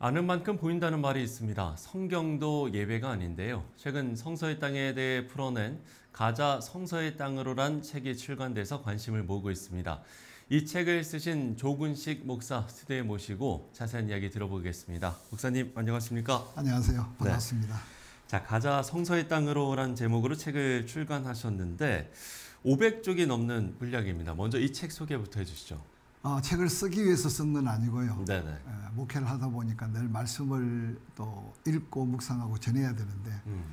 아는 만큼 보인다는 말이 있습니다. 성경도 예배가 아닌데요. 최근 성서의 땅에 대해 풀어낸 가자 성서의 땅으로란 책이 출간돼서 관심을 모으고 있습니다. 이 책을 쓰신 조근식 목사 스튜디오에 모시고 자세한 이야기 들어보겠습니다. 목사님 안녕하십니까? 안녕하세요. 반갑습니다. 네. 자, 가자 성서의 땅으로란 제목으로 책을 출간하셨는데 500쪽이 넘는 분량입니다. 먼저 이 책 소개부터 해주시죠. 책을 쓰기 위해서 쓴 건 아니고요. 네네. 목회를 하다 보니까 늘 말씀을 또 읽고 묵상하고 전해야 되는데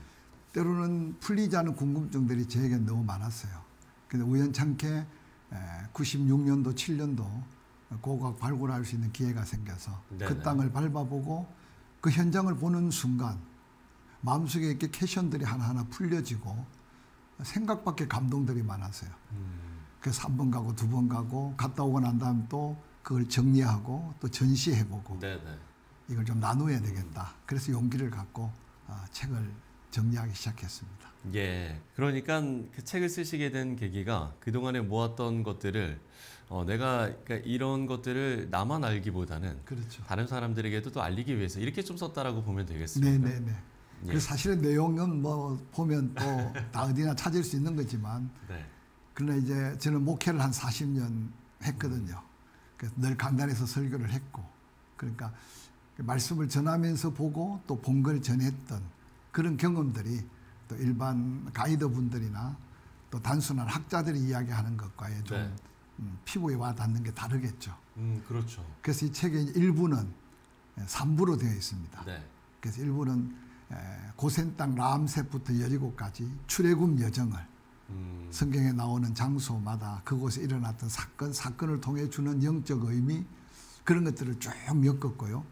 때로는 풀리지 않은 궁금증들이 저에게 너무 많았어요. 그래서 우연찮게 96년도, 7년도 고고학 발굴할 수 있는 기회가 생겨서 네네. 그 땅을 밟아보고 그 현장을 보는 순간 마음속에 이렇게 캐션들이 하나하나 풀려지고 생각 밖의 감동들이 많았어요. 그래서 한 번 가고 두 번 가고 갔다 오고 난 다음 또 그걸 정리하고 또 전시해보고 네네. 이걸 좀 나눠야 되겠다. 그래서 용기를 갖고 책을 정리하기 시작했습니다. 예. 그러니까 그 책을 쓰시게 된 계기가 그동안에 모았던 것들을 그러니까 이런 것들을 나만 알기보다는 그렇죠. 다른 사람들에게도 또 알리기 위해서 이렇게 좀 썼다라고 보면 되겠습니다. 네네네. 예. 그래서 사실은 내용은 뭐 보면 또 다 어디나 찾을 수 있는 거지만 네. 그러나 이제 저는 목회를 한 40년 했거든요. 그래서 늘 강단에서 설교를 했고 그러니까 말씀을 전하면서 보고 또 본 걸 전했던 그런 경험들이 또 일반 가이드 분들이나 또 단순한 학자들이 이야기하는 것과의 좀 네. 피부에 와 닿는 게 다르겠죠. 그렇죠. 그래서 이 책의 일부는 3부로 되어 있습니다. 네. 그래서 일부는 고센 땅 라암셋부터 여리고까지 출애굽 여정을 성경에 나오는 장소마다 그곳에 일어났던 사건을 통해 주는 영적 의미 그런 것들을 쭉 엮었고요.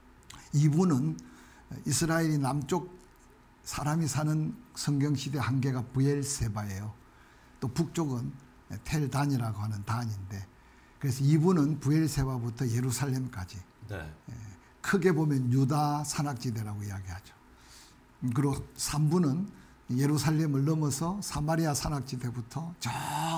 2부는 이스라엘이 남쪽 사람이 사는 성경시대 한계가 부엘세바예요. 또 북쪽은 텔단이라고 하는 단인데 그래서 2부는 부엘세바부터 예루살렘까지 네. 크게 보면 유다 산악지대라고 이야기하죠. 그리고 3부는 예루살렘을 넘어서 사마리아 산악지대부터 저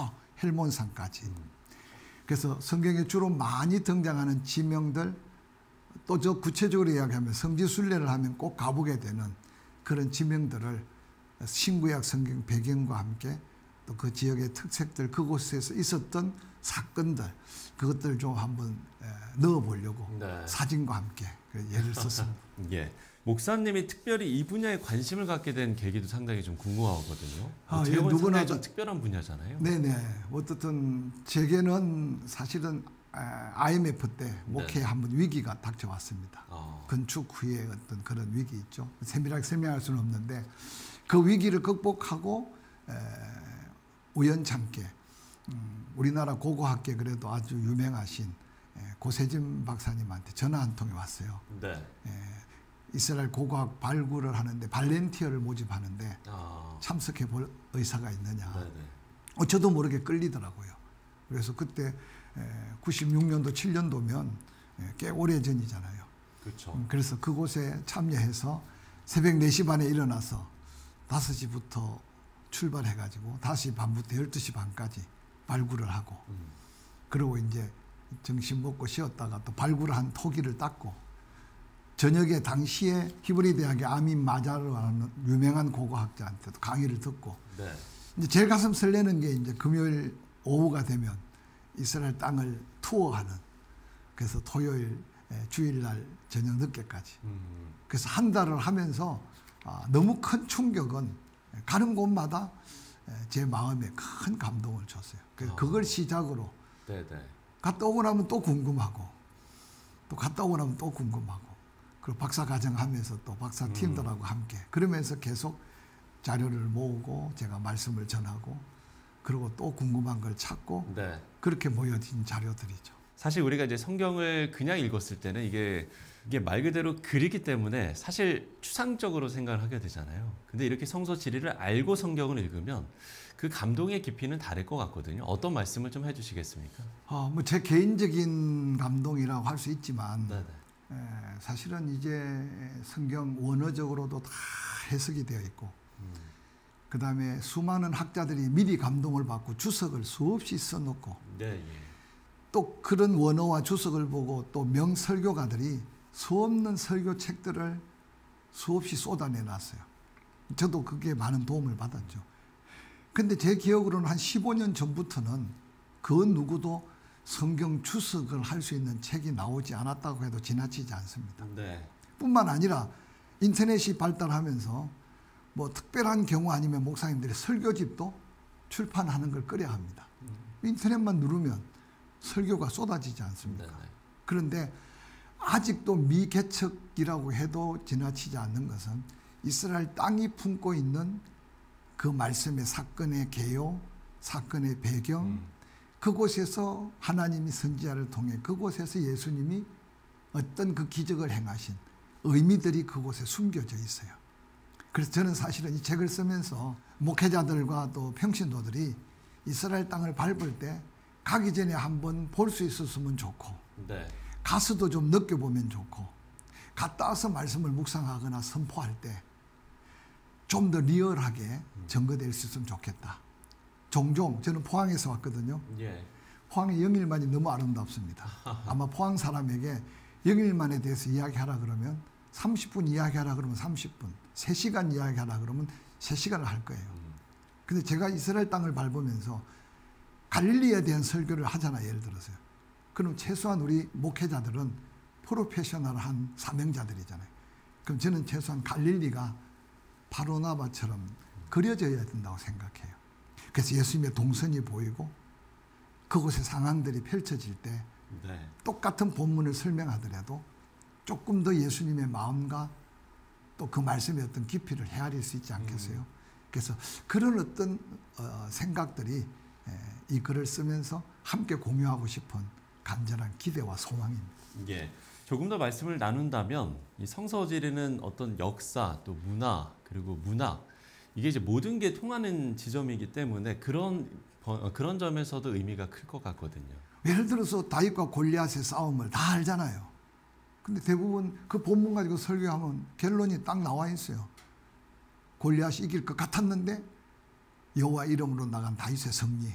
헬몬산까지. 그래서 성경에 주로 많이 등장하는 지명들 또 저 구체적으로 이야기하면 성지순례를 하면 꼭 가보게 되는 그런 지명들을 신구약 성경 배경과 함께 또 그 지역의 특색들 그곳에서 있었던 사건들 그것들을 좀 한번 넣어보려고 네. 사진과 함께 예를 썼습니다. 예. 목사님이 특별히 이 분야에 관심을 갖게 된 계기도 상당히 좀 궁금하거든요. 예, 누구나 누구나 좀 특별한 분야잖아요. 네네. 어떻든 제게는 사실은 IMF 때 목회에 네. 한번 위기가 닥쳐왔습니다. 건축 후에 어떤 그런 위기 있죠. 세밀하게 설명할 수는 없는데 그 위기를 극복하고 우연찮게 우리나라 고고학계 그래도 아주 유명하신 고세진 박사님한테 전화 한 통이 왔어요. 네. 이스라엘 고고학 발굴을 하는데 발렌티어를 모집하는데 참석해 볼 의사가 있느냐. 네네. 저도 모르게 끌리더라고요. 그래서 그때 96년도 7년도면 꽤 오래전이잖아요. 그렇죠. 그래서 그곳에 참여해서 새벽 4시 반에 일어나서 5시부터 출발해가지고 5시 반부터 12시 반까지 발굴을 하고 그리고 이제 점심 먹고 쉬었다가 또 발굴을 한 토기를 닦고 저녁에 당시에 히브리 대학의 아민 마자르라는 유명한 고고학자한테도 강의를 듣고 네. 이제 제일 가슴 설레는 게 이제 금요일 오후가 되면 이스라엘 땅을 투어하는 그래서 토요일 주일날 저녁 늦게까지 그래서 한 달을 하면서 너무 큰 충격은 가는 곳마다 제 마음에 큰 감동을 줬어요. 그래서 그걸 시작으로 네네. 갔다 오고 나면 또 궁금하고 또 갔다 오고 나면 또 궁금하고 그리고 박사과정 하면서 또 박사 팀들하고 함께 그러면서 계속 자료를 모으고 제가 말씀을 전하고 그리고 또 궁금한 걸 찾고 네. 그렇게 모여진 자료들이죠. 사실 우리가 이제 성경을 그냥 읽었을 때는 이게 말 그대로 글이기 때문에 사실 추상적으로 생각을 하게 되잖아요. 근데 이렇게 성서 지리를 알고 성경을 읽으면 그 감동의 깊이는 다를 것 같거든요. 어떤 말씀을 좀 해주시겠습니까? 뭐 제 개인적인 감동이라고 할 수 있지만 네네. 사실은 이제 성경 원어적으로도 다 해석이 되어 있고 그 다음에 수많은 학자들이 미리 감동을 받고 주석을 수없이 써놓고 네, 예. 또 그런 원어와 주석을 보고 또 명설교가들이 수없는 설교 책들을 수없이 쏟아내놨어요. 저도 그게 많은 도움을 받았죠. 근데 제 기억으로는 한 15년 전부터는 그 누구도 성경 주석을 할 수 있는 책이 나오지 않았다고 해도 지나치지 않습니다. 네. 뿐만 아니라 인터넷이 발달하면서 뭐 특별한 경우 아니면 목사님들이 설교집도 출판하는 걸 꺼려 합니다. 인터넷만 누르면 설교가 쏟아지지 않습니까? 네네. 그런데 아직도 미개척이라고 해도 지나치지 않는 것은 이스라엘 땅이 품고 있는 그 말씀의 사건의 개요, 사건의 배경, 그곳에서 하나님이 선지자를 통해 그곳에서 예수님이 어떤 그 기적을 행하신 의미들이 그곳에 숨겨져 있어요. 그래서 저는 사실은 이 책을 쓰면서 목회자들과 또 평신도들이 이스라엘 땅을 밟을 때 가기 전에 한번 볼 수 있었으면 좋고, 네. 가서도 좀 느껴보면 좋고, 갔다 와서 말씀을 묵상하거나 선포할 때 좀 더 리얼하게 전거될 수 있으면 좋겠다. 종종 저는 포항에서 왔거든요. 예. 포항의 영일만이 너무 아름답습니다. 아마 포항 사람에게 영일만에 대해서 이야기하라 그러면 30분 이야기하라 그러면 30분, 3시간 이야기하라 그러면 3시간을 할 거예요. 근데 제가 이스라엘 땅을 밟으면서 갈릴리에 대한 설교를 하잖아요. 예를 들어서요. 그럼 최소한 우리 목회자들은 프로페셔널한 사명자들이잖아요. 그럼 저는 최소한 갈릴리가 바로나바처럼 그려져야 된다고 생각해요. 그래서 예수님의 동선이 보이고 그곳의 상황들이 펼쳐질 때 네. 똑같은 본문을 설명하더라도 조금 더 예수님의 마음과 또 그 말씀의 어떤 깊이를 헤아릴 수 있지 않겠어요? 그래서 그런 어떤 생각들이 이 글을 쓰면서 함께 공유하고 싶은 간절한 기대와 소망입니다. 예. 조금 더 말씀을 나눈다면 이 성서지리는 어떤 역사 또 문화 그리고 문학 이게 이제 모든 게 통하는 지점이기 때문에 그런 점에서도 의미가 클 것 같거든요. 예를 들어서 다윗과 골리앗의 싸움을 다 알잖아요. 근데 대부분 그 본문 가지고 설교하면 결론이 딱 나와 있어요. 골리앗이 이길 것 같았는데 여호와 이름으로 나간 다윗의 승리.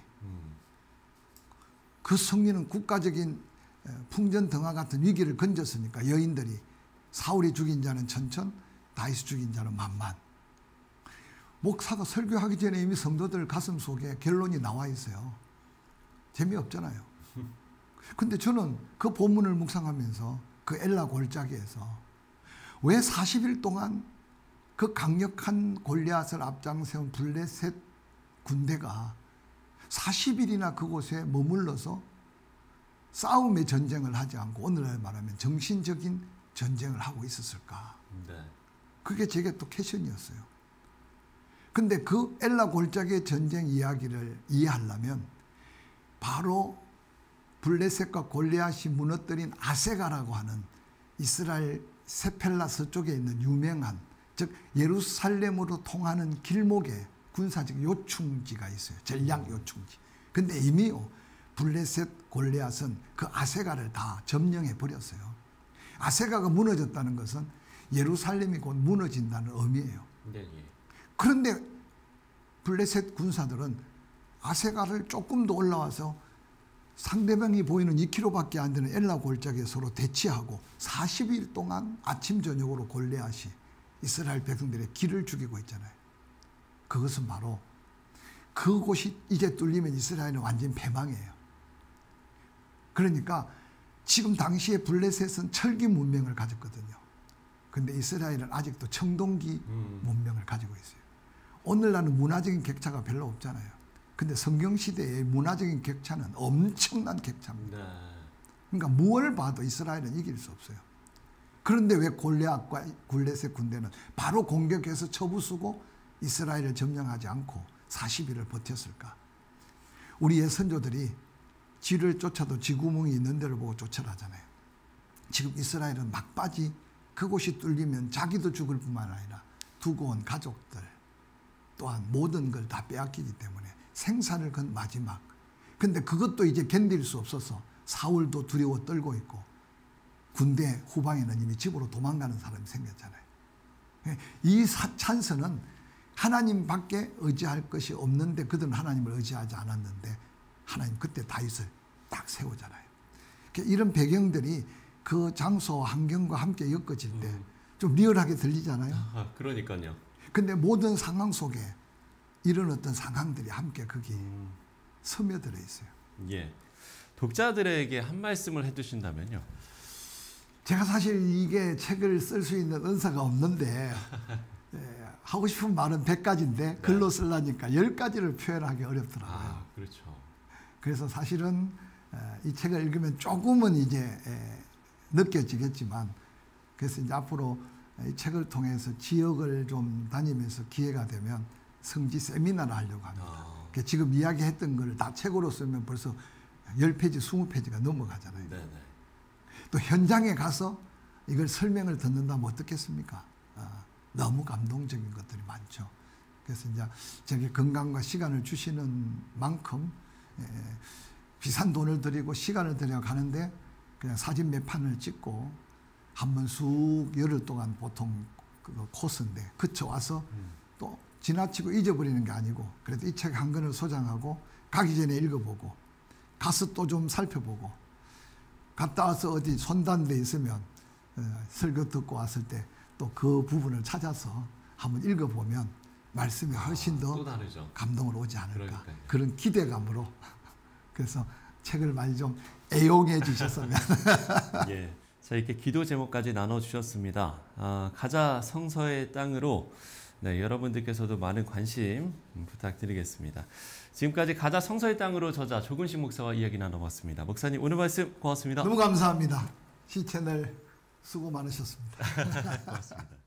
그 승리는 국가적인 풍전등화 같은 위기를 건졌으니까 여인들이 사울이 죽인 자는 천천, 다윗이 죽인 자는 만만. 목사가 설교하기 전에 이미 성도들 가슴 속에 결론이 나와 있어요. 재미없잖아요. 근데 저는 그 본문을 묵상하면서 그 엘라 골짜기에서 왜 40일 동안 그 강력한 골리앗을 앞장세운 블레셋 군대가 40일이나 그곳에 머물러서 싸움의 전쟁을 하지 않고 오늘날 말하면 정신적인 전쟁을 하고 있었을까? 네. 그게 제게 또 캐션이었어요. 근데 그 엘라 골짜기의 전쟁 이야기를 이해하려면 바로 블레셋과 골리앗이 무너뜨린 아세가라고 하는 이스라엘 세펠라 서쪽에 있는 유명한, 즉 예루살렘으로 통하는 길목에 군사적 요충지가 있어요. 전략 요충지. 근데 이미요 블레셋 골리앗은 그 아세가를 다 점령해 버렸어요. 아세가가 무너졌다는 것은 예루살렘이 곧 무너진다는 의미예요. 네, 예. 그런데 블레셋 군사들은 아세가를 조금 더 올라와서 상대방이 보이는 2km밖에 안 되는 엘라 골짜기에 서로 대치하고 40일 동안 아침 저녁으로 골리앗이 이스라엘 백성들의 길을 죽이고 있잖아요. 그것은 바로 그곳이 이제 뚫리면 이스라엘은 완전 패망이에요. 그러니까 지금 당시에 블레셋은 철기 문명을 가졌거든요. 근데 이스라엘은 아직도 청동기 문명을 가지고 있어요. 오늘날은 문화적인 격차가 별로 없잖아요. 근데 성경시대의 문화적인 격차는 엄청난 격차입니다. 네. 그러니까 무엇을 봐도 이스라엘은 이길 수 없어요. 그런데 왜 골리앗과 블레셋 군대는 바로 공격해서 쳐부수고 이스라엘을 점령하지 않고 40일을 버텼을까? 우리 예선조들이 쥐를 쫓아도 쥐구멍이 있는 데를 보고 쫓아라잖아요. 지금 이스라엘은 막바지 그곳이 뚫리면 자기도 죽을 뿐만 아니라 두고 온 가족들 또한 모든 걸 다 빼앗기기 때문에 생사를 건 마지막. 근데 그것도 이제 견딜 수 없어서 사울도 두려워 떨고 있고 군대 후방에는 이미 집으로 도망가는 사람이 생겼잖아요. 이 찬스는 하나님밖에 의지할 것이 없는데 그들은 하나님을 의지하지 않았는데 하나님 그때 다윗을 딱 세우잖아요. 이런 배경들이 그 장소 환경과 함께 엮어질 때 좀 리얼하게 들리잖아요. 아, 그러니까요. 근데 모든 상황 속에 이런 어떤 상황들이 함께 거기 스며들어 있어요. 예. 독자들에게 한 말씀을 해두신다면요. 제가 사실 이게 책을 쓸 수 있는 은사가 없는데 하고 싶은 말은 100가지인데 글로 쓰려니까 10가지를 표현하기 어렵더라고요. 아, 그렇죠. 그래서 사실은 이 책을 읽으면 조금은 이제 느껴지겠지만 그래서 이제 앞으로 이 책을 통해서 지역을 좀 다니면서 기회가 되면 성지 세미나를 하려고 합니다. 그러니까 지금 이야기했던 걸 다 책으로 쓰면 벌써 10페이지, 20페이지가 넘어가잖아요. 네네. 또 현장에 가서 이걸 설명을 듣는다면 어떻겠습니까? 너무 감동적인 것들이 많죠. 그래서 이제 저게 건강과 시간을 주시는 만큼 비싼 돈을 들이고 시간을 들여 가는데 그냥 사진 몇 판을 찍고 한 번 쑥 열흘 동안 보통 그 코스인데 그쳐와서 또 지나치고 잊어버리는 게 아니고 그래도 이 책 한 권을 소장하고 가기 전에 읽어보고 가서 또 좀 살펴보고 갔다 와서 어디 손단 데 있으면 설교 듣고 왔을 때 또 그 부분을 찾아서 한번 읽어보면 말씀이 훨씬 더 또 다르죠. 감동을 오지 않을까 그러니까요. 그런 기대감으로 그래서 책을 많이 좀 애용해 주셨으면 예. 자, 이렇게 기도 제목까지 나눠주셨습니다. 가자 성서의 땅으로 네, 여러분들께서도 많은 관심 부탁드리겠습니다. 지금까지 가자 성서의 땅으로 저자 조근식 목사와 이야기 나눠봤습니다. 목사님 오늘 말씀 고맙습니다. 너무 감사합니다. 시채널 수고 많으셨습니다. 고맙습니다.